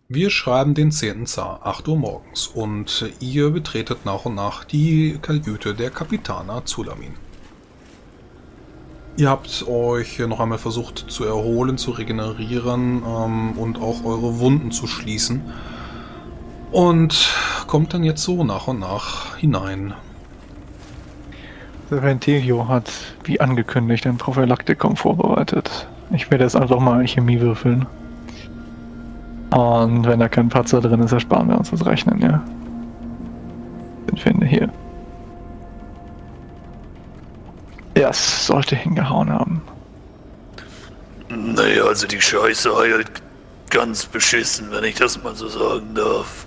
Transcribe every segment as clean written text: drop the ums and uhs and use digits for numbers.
Wir schreiben den 10. Zar, 8 Uhr morgens, und ihr betretet nach und nach die Kajüte der Kapitana Zulamin. Ihr habt euch noch einmal versucht zu erholen, zu regenerieren und auch eure Wunden zu schließen. Und kommt dann jetzt so nach und nach hinein. Serpentilio hat, wie angekündigt, ein Prophylaktikum vorbereitet. Ich werde jetzt einfach mal Alchemie würfeln. Und wenn da kein Patzer drin ist, ersparen wir uns das Rechnen, ja. Den finde hier. Ja, es sollte hingehauen haben. Naja, also die Scheiße heilt ganz beschissen, wenn ich das mal so sagen darf.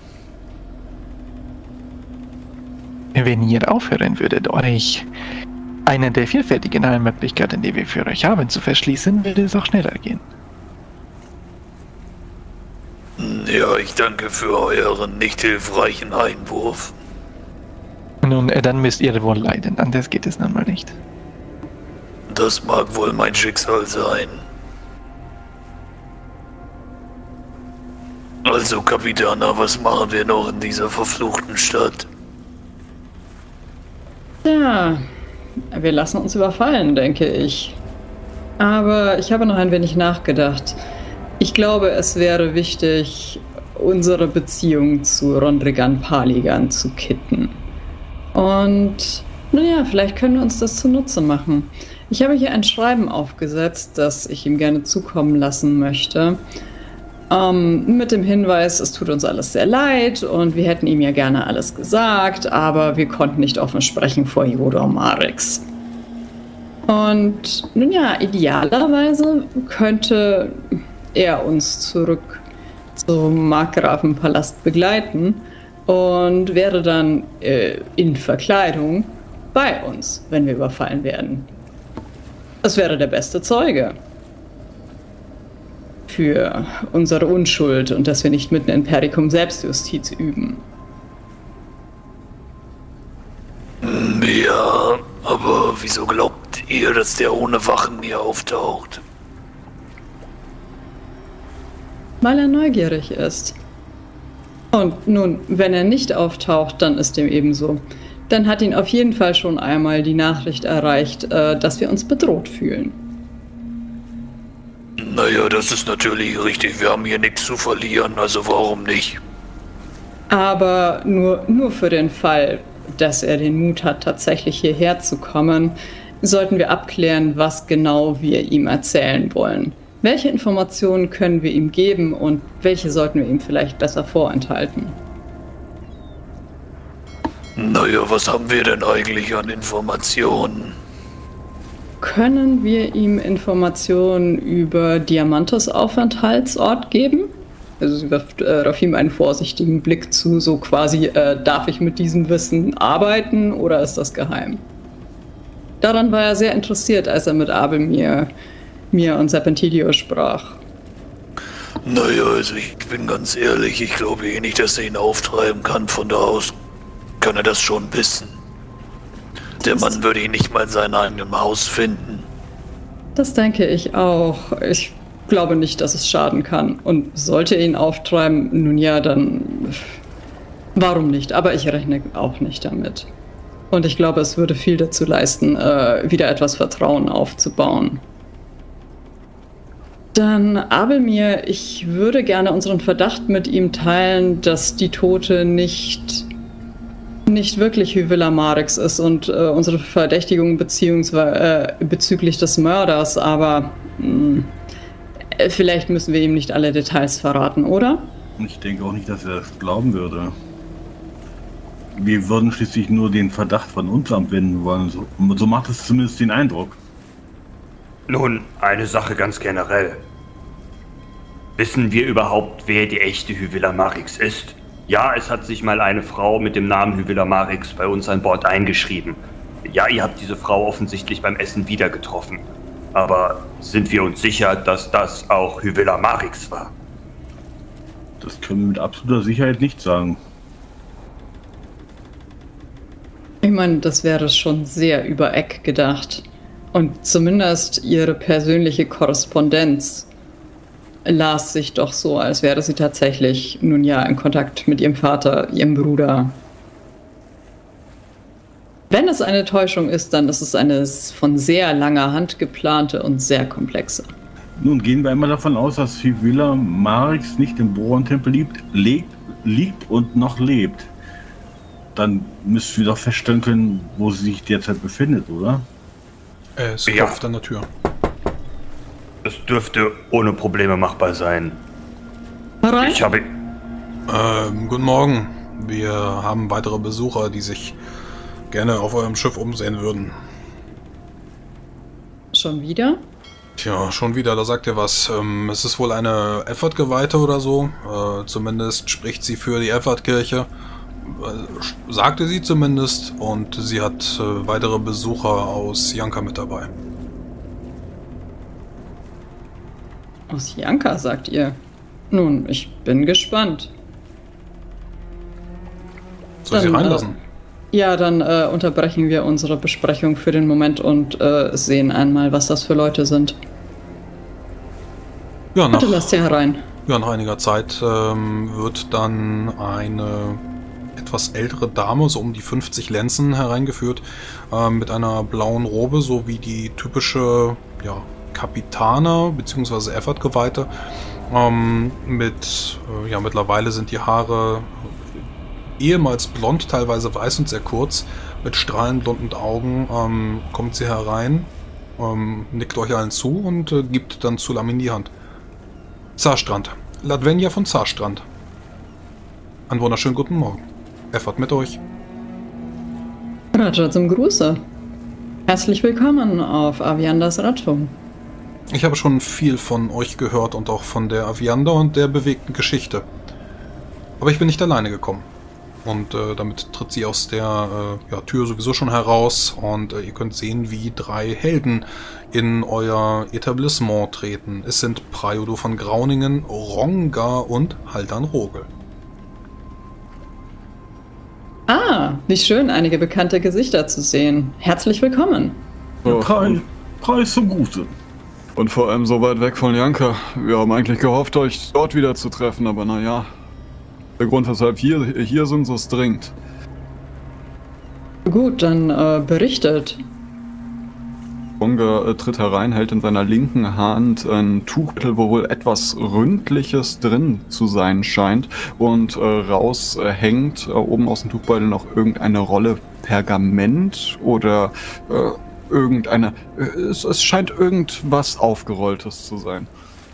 Wenn ihr aufhören würdet, euch eine der vielfältigen Heilmöglichkeiten, die wir für euch haben, zu verschließen, würde es auch schneller gehen. Ja, ich danke für euren nicht hilfreichen Einwurf. Nun, dann müsst ihr wohl leiden, anders geht es nun mal nicht. Das mag wohl mein Schicksal sein. Also, Kapitana, was machen wir noch in dieser verfluchten Stadt? Ja, wir lassen uns überfallen, denke ich. Aber ich habe noch ein wenig nachgedacht. Ich glaube, es wäre wichtig, unsere Beziehung zu Rondrigan Paligan zu kitten. Und, naja, vielleicht können wir uns das zunutze machen. Ich habe hier ein Schreiben aufgesetzt, das ich ihm gerne zukommen lassen möchte. Mit dem Hinweis, es tut uns alles sehr leid und wir hätten ihm ja gerne alles gesagt, aber wir konnten nicht offen sprechen vor Jodor Marix. Und nun ja, idealerweise könnte er uns zurück zum Markgrafenpalast begleiten und wäre dann in Verkleidung bei uns, wenn wir überfallen werden. Das wäre der beste Zeuge für unsere Unschuld und dass wir nicht mitten in Pericum Selbstjustiz üben. Ja, aber wieso glaubt ihr, dass der ohne Wachen hier auftaucht? Weil er neugierig ist. Und nun, wenn er nicht auftaucht, dann ist dem ebenso. Dann hat ihn auf jeden Fall schon einmal die Nachricht erreicht, dass wir uns bedroht fühlen. Naja, das ist natürlich richtig. Wir haben hier nichts zu verlieren, also warum nicht? Aber nur für den Fall, dass er den Mut hat, tatsächlich hierher zu kommen, sollten wir abklären, was genau wir ihm erzählen wollen. Welche Informationen können wir ihm geben und welche sollten wir ihm vielleicht besser vorenthalten? Naja, was haben wir denn eigentlich an Informationen? Können wir ihm Informationen über Diamantos Aufenthaltsort geben? Also sie wirft Rafim einen vorsichtigen Blick zu, so quasi, darf ich mit diesem Wissen arbeiten oder ist das geheim? Daran war er sehr interessiert, als er mit Abelmir und Serpentilio sprach. Naja, also ich bin ganz ehrlich, ich glaube eh nicht, dass er ihn auftreiben kann. Von da aus kann er das schon wissen. Der Mann würde ihn nicht mal in seinem eigenen Haus finden. Das denke ich auch. Ich glaube nicht, dass es schaden kann. Und sollte er ihn auftreiben, nun ja, dann warum nicht? Aber ich rechne auch nicht damit. Und ich glaube, es würde viel dazu leisten, wieder etwas Vertrauen aufzubauen. Dann, Abelmir, ich würde gerne unseren Verdacht mit ihm teilen, dass die Tote nicht wirklich Hyvilla Marix ist und unsere Verdächtigung bezüglich des Mörders, aber vielleicht müssen wir ihm nicht alle Details verraten, oder? Ich denke auch nicht, dass er das glauben würde. Wir würden schließlich nur den Verdacht von uns abwenden wollen. So macht es zumindest den Eindruck. Nun, eine Sache ganz generell. Wissen wir überhaupt, wer die echte Hyvilla Marix ist? Ja, es hat sich mal eine Frau mit dem Namen Hyvilla Marix bei uns an Bord eingeschrieben. Ja, ihr habt diese Frau offensichtlich beim Essen wieder getroffen. Aber sind wir uns sicher, dass das auch Hyvilla Marix war? Das können wir mit absoluter Sicherheit nicht sagen. Ich meine, das wäre schon sehr über Eck gedacht. Und zumindest ihre persönliche Korrespondenz las sich doch so, als wäre sie tatsächlich nun ja in Kontakt mit ihrem Vater, ihrem Bruder. Wenn es eine Täuschung ist, dann ist es eine von sehr langer Hand geplante und sehr komplexe. Nun gehen wir einmal davon aus, dass Hyvila Marix nicht im Boron-Tempel liegt und noch lebt. Dann müssen wir doch feststellen können, wo sie sich derzeit befindet, oder? Es klopft an der Tür. Das dürfte ohne Probleme machbar sein. Herein? Ich habe... Guten Morgen. Wir haben weitere Besucher, die sich gerne auf eurem Schiff umsehen würden. Schon wieder? Tja, schon wieder, da sagt ihr was. Es ist wohl eine Effort-Geweihte oder so. Zumindest spricht sie für die Effort-Kirche. Sagte sie zumindest. Und sie hat weitere Besucher aus Janka mit dabei. Aus Janka, sagt ihr? Nun, ich bin gespannt. Soll sie reinlassen? Ja, dann unterbrechen wir unsere Besprechung für den Moment und sehen einmal, was das für Leute sind. Ja, Bitte lasst sie herein. Ja, nach einiger Zeit wird dann eine etwas ältere Dame, so um die 50 Lenzen, hereingeführt, mit einer blauen Robe, so wie die typische Kapitaner bzw. Effort-Geweihte. Mittlerweile sind die Haare ehemals blond, teilweise weiß und sehr kurz, mit strahlend blonden Augen. Kommt sie herein, nickt euch allen zu und gibt dann Zulamin die Hand. Zarstrand. Ladvenja von Zarstrand. Einen wunderschönen guten Morgen. Effort mit euch. Raja zum Gruße. Herzlich willkommen auf Aviandas Rattung. Ich habe schon viel von euch gehört und auch von der Avianda und der bewegten Geschichte. Aber ich bin nicht alleine gekommen. Und damit tritt sie aus der Tür sowieso schon heraus und ihr könnt sehen, wie 3 Helden in euer Etablissement treten. Es sind Praiodo von Grauningen, Ronga und Haldan Rogel. Ah, wie schön, einige bekannte Gesichter zu sehen. Herzlich willkommen. Preis zum Gute. Und vor allem so weit weg von Janka. Wir haben eigentlich gehofft, euch dort wieder zu treffen, aber naja. Der Grund, weshalb hier sind, so ist dringend. Gut, dann berichtet. Ronga tritt herein, hält in seiner linken Hand ein Tuchbeutel, wo wohl etwas Ründliches drin zu sein scheint. Und raus hängt oben aus dem Tuchbeutel noch irgendeine Rolle Pergament oder irgendeine... Es scheint irgendwas Aufgerolltes zu sein.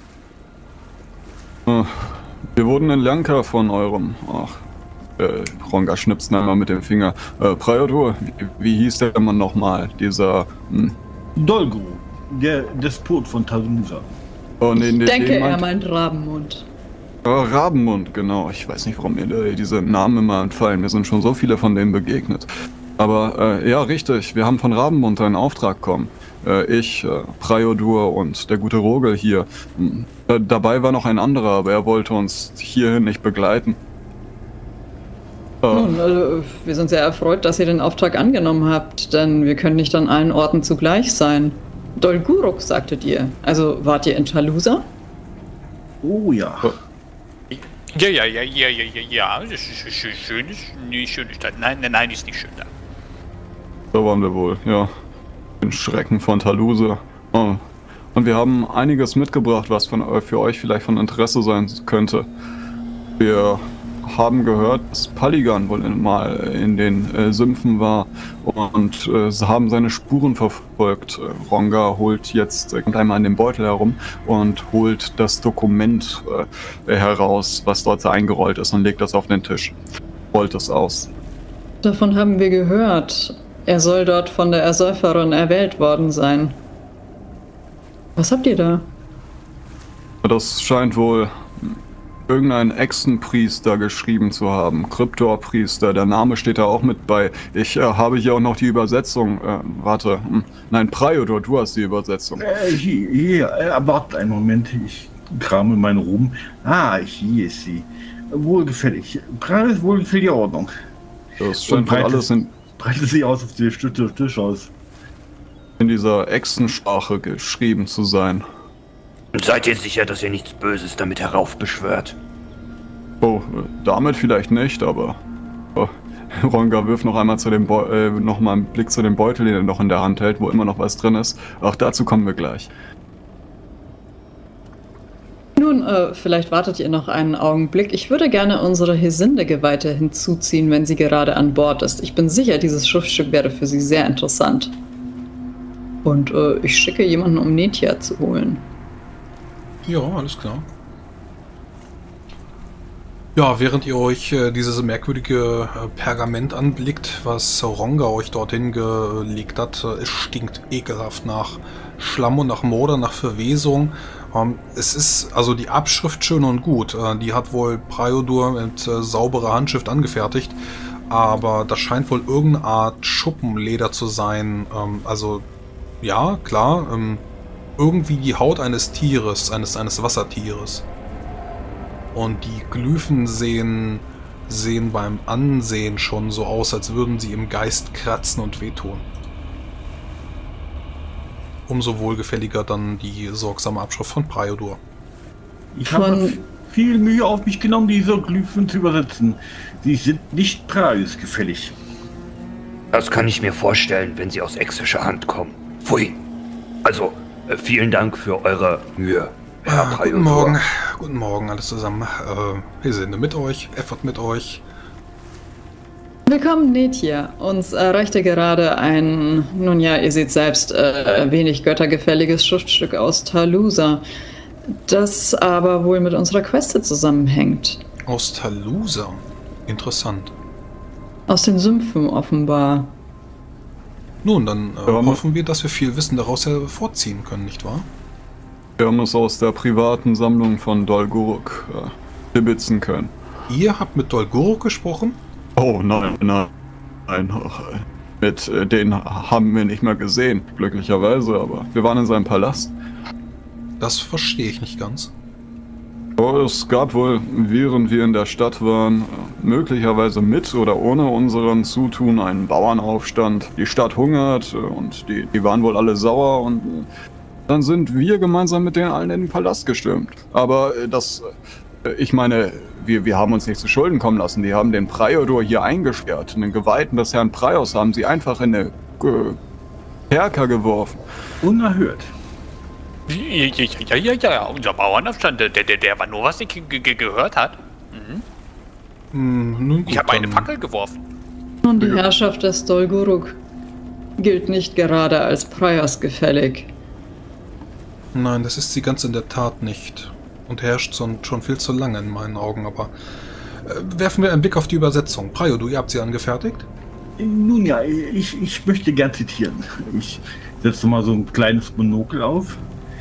Wir wurden in Janka von eurem... Ronga schnipst einmal mit dem Finger. Praiodo, wie hieß der Mann nochmal? Dieser... Dolgru, der Despot von Talusa. Oh, nee, ich denke, er meint Rabenmund. Rabenmund, genau. Ich weiß nicht, warum mir diese Namen immer entfallen. Mir sind schon so viele von denen begegnet. Aber ja, richtig. Wir haben von Rabenmund einen Auftrag bekommen. Ich, Praiodur und der gute Rogel hier. Dabei war noch ein anderer, aber er wollte uns hierhin nicht begleiten. Nun, wir sind sehr erfreut, dass ihr den Auftrag angenommen habt, denn wir können nicht an allen Orten zugleich sein. Dolguruk, sagtet ihr. Also wart ihr in Talusa? Oh ja. Ja. Das ist schöne Stadt. Nein, ist nicht schön da. Da waren wir wohl, ja. Den Schrecken von Talusa. Oh. Und wir haben einiges mitgebracht, was für euch vielleicht von Interesse sein könnte. Wir haben gehört, dass Paligan wohl mal in den Sümpfen war und haben seine Spuren verfolgt. Ronga holt jetzt einmal an dem Beutel herum und holt das Dokument heraus, was dort eingerollt ist, und legt das auf den Tisch. Rollt es aus. Davon haben wir gehört. Er soll dort von der Ersäuferin erwählt worden sein. Was habt ihr da? Das scheint wohl irgendein Echsenpriester geschrieben zu haben. Kryptorpriester, der Name steht da auch mit bei. Ich habe hier auch noch die Übersetzung. Warte. Nein, Praiodur, du hast die Übersetzung. Hier, warte einen Moment. Ich krame meine Roben. Ah, hier ist sie. Wohlgefällig. Wohlgefällige Ordnung. Das scheint wohl alles in... Breitet sie aus auf die Tisch aus. In dieser Echsensprache geschrieben zu sein. Und seid ihr sicher, dass ihr nichts Böses damit heraufbeschwört? Oh, damit vielleicht nicht, aber... Oh, Ronga wirft noch einmal noch mal einen Blick zu dem Beutel, den er noch in der Hand hält, wo immer noch was drin ist. Auch dazu kommen wir gleich. Nun, vielleicht wartet ihr noch einen Augenblick. Ich würde gerne unsere Hesinde-Geweihte hinzuziehen, wenn sie gerade an Bord ist. Ich bin sicher, dieses Schriftstück wäre für sie sehr interessant. Und ich schicke jemanden, um Netia zu holen. Ja, alles klar. Ja, während ihr euch dieses merkwürdige Pergament anblickt, was Ronga euch dorthin gelegt hat, es stinkt ekelhaft nach Schlamm und nach Moder, nach Verwesung. Es ist also die Abschrift schön und gut. Die hat wohl Priodur mit sauberer Handschrift angefertigt, aber das scheint wohl irgendeine Art Schuppenleder zu sein. Also ja, klar, irgendwie die Haut eines Tieres, eines Wassertieres. Und die Glyphen sehen beim Ansehen schon so aus, als würden sie im Geist kratzen und wehtun. Umso wohlgefälliger dann die sorgsame Abschrift von Priodur. Ich habe viel Mühe auf mich genommen, diese Glyphen zu übersetzen. Sie sind nicht preisgefällig. Das kann ich mir vorstellen, wenn sie aus exischer Hand kommen. Pfui. Also, vielen Dank für eure Mühe, Herr Priodur. Guten Morgen, alles zusammen. Wir sind mit euch, Effort mit euch. Willkommen, Netia. Uns erreichte gerade ein, nun ja, ihr seht selbst, wenig göttergefälliges Schriftstück aus Talusa, das aber wohl mit unserer Queste zusammenhängt. Aus Talusa? Interessant. Aus den Sümpfen offenbar. Nun, dann hoffen wir, dass wir viel Wissen daraus hervorziehen können, nicht wahr? Wir haben es aus der privaten Sammlung von Dolguruk bebitzen können. Ihr habt mit Dolguruk gesprochen? Oh nein. Mit denen haben wir nicht mehr gesehen, glücklicherweise, aber wir waren in seinem Palast. Das verstehe ich nicht ganz. Oh, es gab wohl, während wir in der Stadt waren, möglicherweise mit oder ohne unseren Zutun einen Bauernaufstand. Die Stadt hungert und die waren wohl alle sauer und dann sind wir gemeinsam mit denen allen in den Palast gestürmt. Aber ich meine, wir haben uns nicht zu Schulden kommen lassen. Die haben den Priodur hier eingesperrt. Den Geweihten des Herrn Prios haben sie einfach in eine Kerker geworfen. Unerhört. Ja, unser Bauernaufstand, der war nur, was ich gehört hat. Nun gut, Ich habe eine Fackel geworfen. Und die Herrschaft des Dolguruk gilt nicht gerade als preisgefällig. Nein, das ist sie ganz in der Tat nicht. Und herrscht schon viel zu lange in meinen Augen, aber werfen wir einen Blick auf die Übersetzung. Priodur, ihr habt sie angefertigt? Nun ja, ich möchte gern zitieren. Ich setze mal so ein kleines Monokel auf.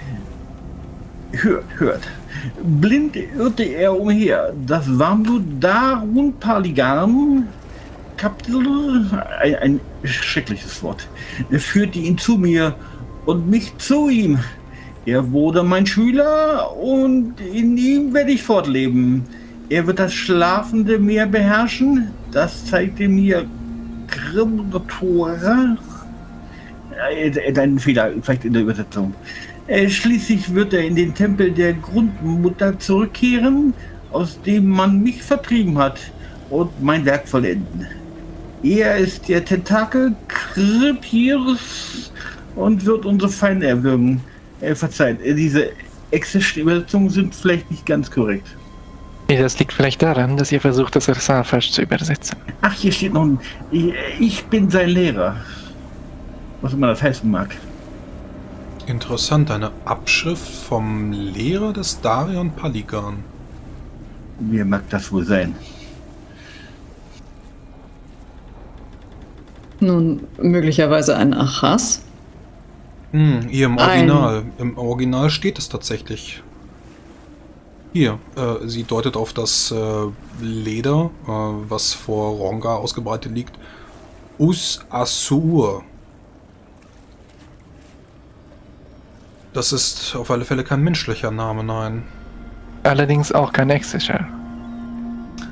Hört. Blind irrte er umher. Das Warmblut Darun Paligam, Kapitel, ein schreckliches Wort, führte ihn zu mir und mich zu ihm. Er wurde mein Schüler und in ihm werde ich fortleben. Er wird das schlafende Meer beherrschen. Das zeigte mir Grimtora. Ein Fehler, vielleicht in der Übersetzung. Schließlich wird er in den Tempel der Grundmutter zurückkehren, aus dem man mich vertrieben hat, und mein Werk vollenden. Er ist der Tentakel Kripirs und wird unsere Feinde erwürgen. Verzeiht, diese exischen Übersetzungen sind vielleicht nicht ganz korrekt. Das liegt vielleicht daran, dass ihr versucht, das Ersal falsch zu übersetzen. Ach, hier steht noch ein... Ich bin sein Lehrer. Was immer das heißen mag. Interessant, eine Abschrift vom Lehrer des Darion Paligan. Wer mag das wohl sein? Nun, möglicherweise ein Achas? Hier im Original. Im Original steht es tatsächlich. Hier, sie deutet auf das Leder, was vor Ronga ausgebreitet liegt. Us Asur. Das ist auf alle Fälle kein menschlicher Name, nein. Allerdings auch kein exischer.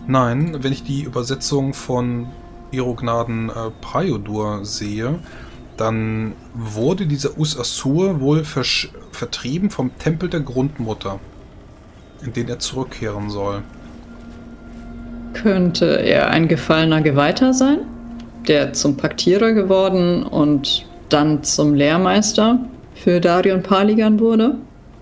Nein, wenn ich die Übersetzung von Ihro Gnaden Priodur sehe, dann wurde dieser Us-Assur wohl vertrieben vom Tempel der Grundmutter, in den er zurückkehren soll. Könnte er ein gefallener Geweihter sein, der zum Paktierer geworden und dann zum Lehrmeister für Darion Paligan wurde?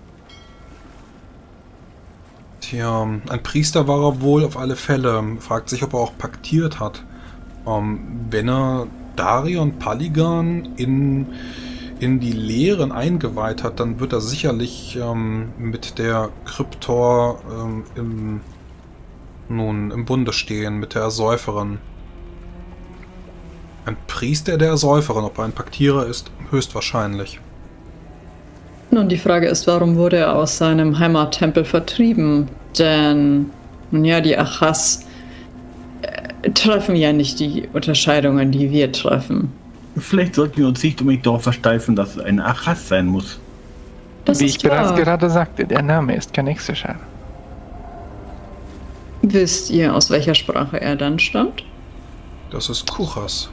Tja, ein Priester war er wohl auf alle Fälle. Fragt sich, ob er auch paktiert hat. Wenn er Darion Paligan in die Lehren eingeweiht hat, dann wird er sicherlich mit der Kryptor im Bunde stehen, mit der Ersäuferin. Ein Priester der Ersäuferin, ob er ein Paktierer ist, höchstwahrscheinlich. Nun, die Frage ist, warum wurde er aus seinem Heimattempel vertrieben? Denn, nun ja, die Achas treffen ja nicht die Unterscheidungen, die wir treffen. Vielleicht sollten wir uns nicht unbedingt darauf versteifen, dass es ein Achas sein muss. Das Wie ist ich bereits wahr. gerade sagte, der Name ist kein Exischer. Wisst ihr, aus welcher Sprache er dann stammt? Das ist Kuchas.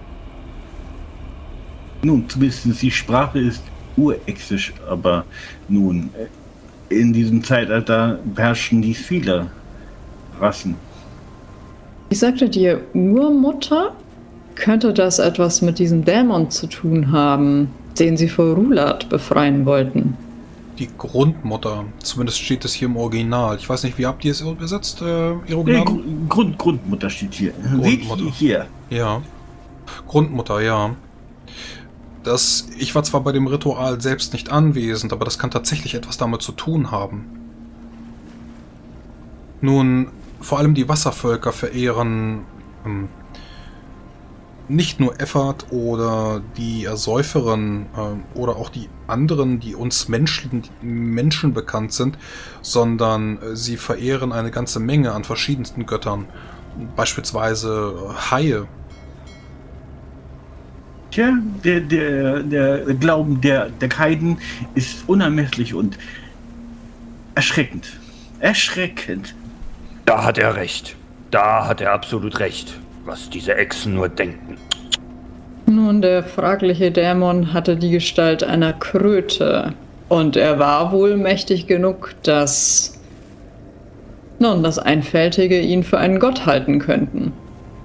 Nun, zumindest die Sprache ist urexisch, aber nun, in diesem Zeitalter beherrschen dies viele Rassen. Ich sagte dir, Urmutter? Könnte das etwas mit diesem Dämon zu tun haben, den sie vor Rulat befreien wollten? Die Grundmutter. Zumindest steht es hier im Original. Ich weiß nicht, wie habt ihr es übersetzt, Ihre Gnaden? Grundmutter steht hier. Grundmutter. Seht ihr hier. Ja. Grundmutter, ja. Ich war zwar bei dem Ritual selbst nicht anwesend, aber das kann tatsächlich etwas damit zu tun haben. Nun, vor allem die Wasservölker verehren nicht nur Effat oder die Ersäuferin oder auch die anderen, die uns Menschen bekannt sind, sondern sie verehren eine ganze Menge an verschiedensten Göttern. Beispielsweise Haie. Tja, der Glauben der Kaiden ist unermesslich und erschreckend. Erschreckend. Da hat er recht. Da hat er absolut recht, was diese Echsen nur denken. Nun, der fragliche Dämon hatte die Gestalt einer Kröte. Und er war wohl mächtig genug, dass das Einfältige ihn für einen Gott halten könnten.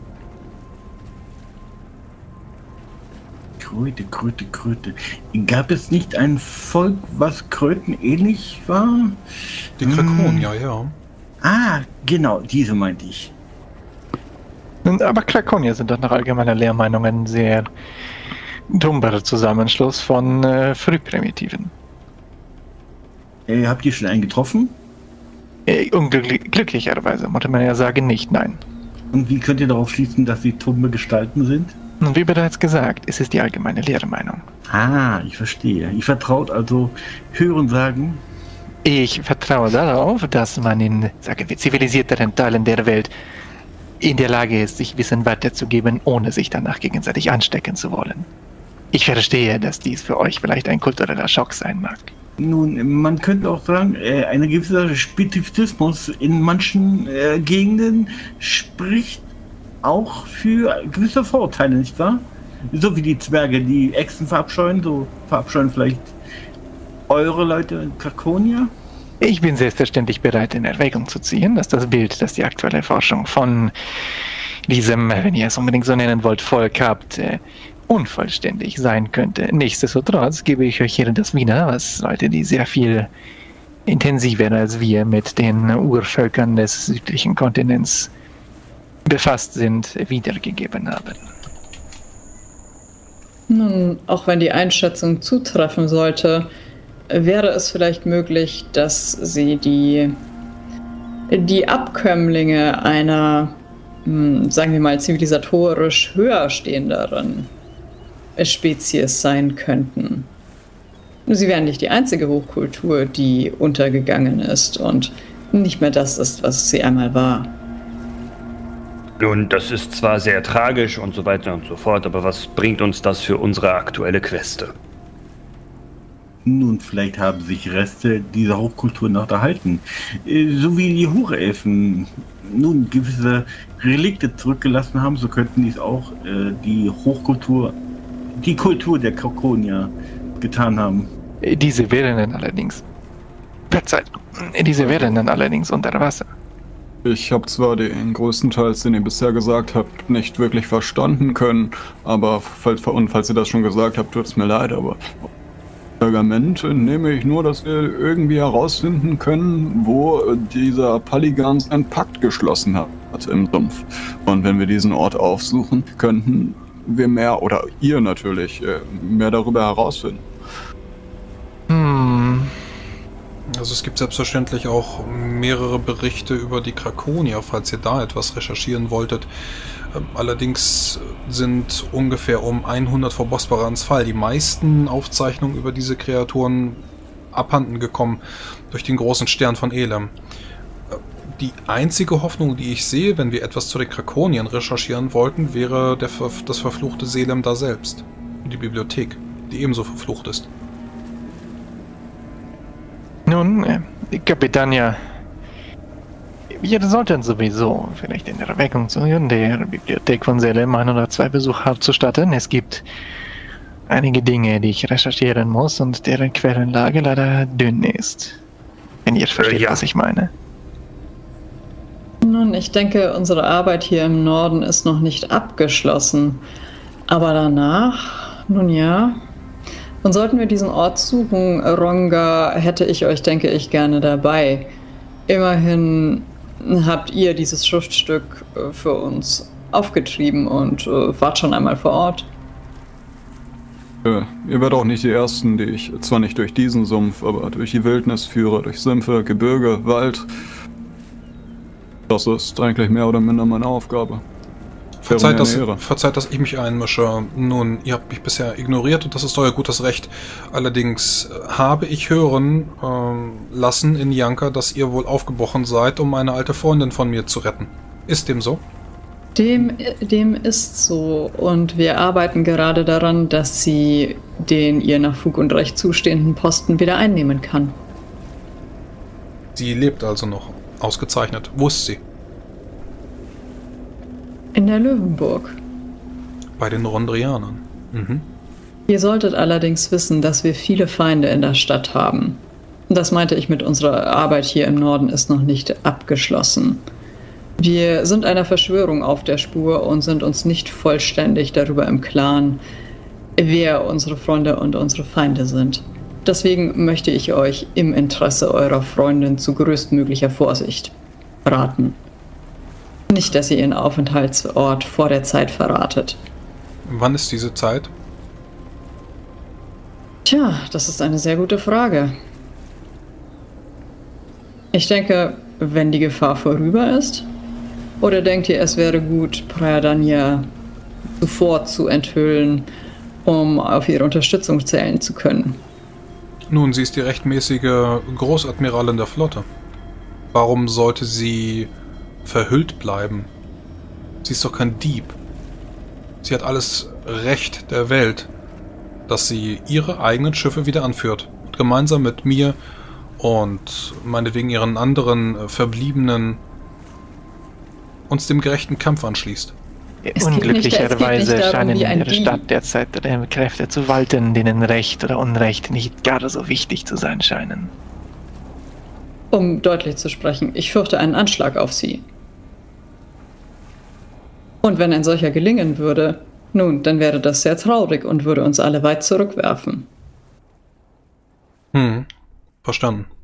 Kröte. Gab es nicht ein Volk, was Kröten-ähnlich war? Die Krakonier, ja. Ah, genau, diese meinte ich. Aber Krakonier sind doch nach allgemeiner Lehrmeinung sehr dummer Zusammenschluss von Frühprimitiven. Habt ihr schon einen getroffen? Glücklicherweise, muss man ja sagen, nicht, nein. Und wie könnt ihr darauf schließen, dass sie dumme Gestalten sind? Und wie bereits gesagt, es ist die allgemeine Lehrmeinung. Ah, ich verstehe. Ihr vertraut also Hören sagen? Ich vertraue darauf, dass man in, sagen wir, zivilisierteren Teilen der Welt in der Lage ist, sich Wissen weiterzugeben, ohne sich danach gegenseitig anstecken zu wollen. Ich verstehe, dass dies für euch vielleicht ein kultureller Schock sein mag. Nun, man könnte auch sagen, ein gewisser Spezifismus in manchen Gegenden spricht auch für gewisse Vorurteile, nicht wahr? So wie die Zwerge, die Echsen verabscheuen, so verabscheuen vielleicht eure Leute in Krakonia? Ich bin selbstverständlich bereit, in Erwägung zu ziehen, dass das Bild, das die aktuelle Forschung von diesem, wenn ihr es unbedingt so nennen wollt, Volk habt, unvollständig sein könnte. Nichtsdestotrotz gebe ich euch hier das wieder, was Leute, die sehr viel intensiver als wir mit den Urvölkern des südlichen Kontinents befasst sind, wiedergegeben haben. Nun, auch wenn die Einschätzung zutreffen sollte, wäre es vielleicht möglich, dass sie die Abkömmlinge einer, sagen wir mal, zivilisatorisch höher stehenderen Spezies sein könnten. Sie wären nicht die einzige Hochkultur, die untergegangen ist und nicht mehr das ist, was sie einmal war. Nun, das ist zwar sehr tragisch und so weiter und so fort, aber was bringt uns das für unsere aktuelle Queste? Nun, vielleicht haben sich Reste dieser Hochkultur noch erhalten. So wie die Hure-Elfen nun gewisse Relikte zurückgelassen haben, so könnten dies auch die Hochkultur die Kultur der Krakonier getan haben. Diese wären dann allerdings... Verzeiht. Diese wären dann allerdings unter Wasser. Ich habe zwar den größten Teil, den ihr bisher gesagt habt, nicht wirklich verstanden können, aber falls ihr das schon gesagt habt, tut es mir leid, aber Pergament nehme ich nur, dass wir irgendwie herausfinden können, wo dieser Paligan seinen Pakt geschlossen hat im Sumpf. Und wenn wir diesen Ort aufsuchen, könnten wir mehr, oder ihr natürlich, mehr darüber herausfinden. Also es gibt selbstverständlich auch mehrere Berichte über die Krakonier, falls ihr da etwas recherchieren wolltet. Allerdings sind ungefähr um 100 vor Bosbarans Fall die meisten Aufzeichnungen über diese Kreaturen abhanden gekommen durch den großen Stern von Elem. Die einzige Hoffnung, die ich sehe, wenn wir etwas zu den Krakoniern recherchieren wollten, wäre das verfluchte Selem da selbst. Die Bibliothek, die ebenso verflucht ist. Nun, Kapitania, wir sollten sowieso vielleicht in Erwägung ziehen, der Bibliothek von Selem 1 oder 2 Besucher abzustatten. Es gibt einige Dinge, die ich recherchieren muss und deren Quellenlage leider dünn ist. Wenn ihr versteht, ja. Was ich meine. Nun, ich denke, unsere Arbeit hier im Norden ist noch nicht abgeschlossen. Aber danach, nun ja. Und sollten wir diesen Ort suchen, Ronga, hätte ich euch, denke ich, gerne dabei. Immerhin habt ihr dieses Schriftstück für uns aufgetrieben und wart schon einmal vor Ort. Ihr werdet auch nicht die Ersten, die ich zwar nicht durch diesen Sumpf, aber durch die Wildnis führe, durch Sümpfe, Gebirge, Wald. Das ist eigentlich mehr oder minder meine Aufgabe. Verzeiht, dass ich mich einmische. Nun, ihr habt mich bisher ignoriert und das ist euer gutes Recht. Allerdings habe ich hören lassen in Janka, dass ihr wohl aufgebrochen seid, um eine alte Freundin von mir zu retten. Ist dem so? Dem ist so. Und wir arbeiten gerade daran, dass sie den ihr nach Fug und Recht zustehenden Posten wieder einnehmen kann. Sie lebt also noch. Ausgezeichnet. Wo ist sie? In der Löwenburg. Bei den Rondrianern. Mhm. Ihr solltet allerdings wissen, dass wir viele Feinde in der Stadt haben. Das meinte ich mit unserer Arbeit hier im Norden ist noch nicht abgeschlossen. Wir sind einer Verschwörung auf der Spur und sind uns nicht vollständig darüber im Klaren, wer unsere Freunde und unsere Feinde sind. Deswegen möchte ich euch im Interesse eurer Freundin zu größtmöglicher Vorsicht raten. Nicht, dass ihr ihren Aufenthaltsort vor der Zeit verratet. Wann ist diese Zeit? Tja, das ist eine sehr gute Frage. Ich denke, wenn die Gefahr vorüber ist? Oder denkt ihr, es wäre gut, Praedania sofort zu enthüllen, um auf ihre Unterstützung zählen zu können? Nun, sie ist die rechtmäßige Großadmiralin der Flotte. Warum sollte sie verhüllt bleiben? Sie ist doch kein Dieb. Sie hat alles Recht der Welt, dass sie ihre eigenen Schiffe wieder anführt. Und gemeinsam mit mir und meinetwegen ihren anderen Verbliebenen uns dem gerechten Kampf anschließt. Unglücklicherweise scheinen in der Stadt derzeit Kräfte zu walten, denen Recht oder Unrecht nicht gar so wichtig zu sein scheinen. Um deutlich zu sprechen, ich fürchte einen Anschlag auf sie. Und wenn ein solcher gelingen würde, nun, dann wäre das sehr traurig und würde uns alle weit zurückwerfen. Verstanden.